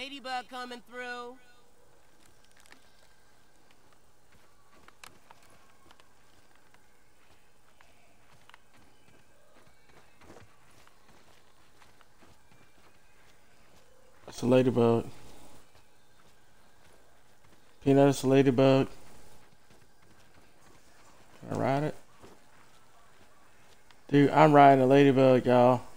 Ladybug coming through. It's a ladybug. Peanut, it's a ladybug. Can I ride it? Dude, I'm riding a ladybug, y'all.